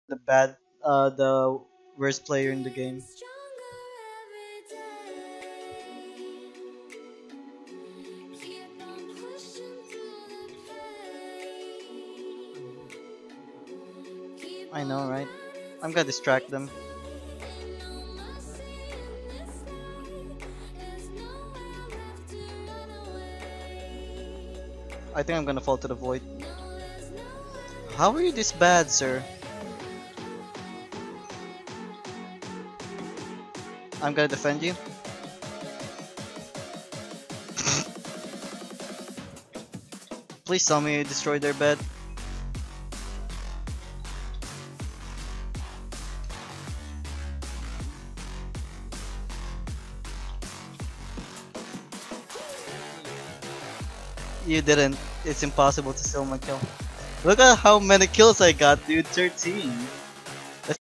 the worst player in the game. I know, right? I'm gonna distract them. I think I'm gonna fall to the void. How are you this bad, sir? I'm gonna defend you. Please tell me you destroyed their bed. You didn't. It's impossible to steal my kill. Look at how many kills I got, dude. 13.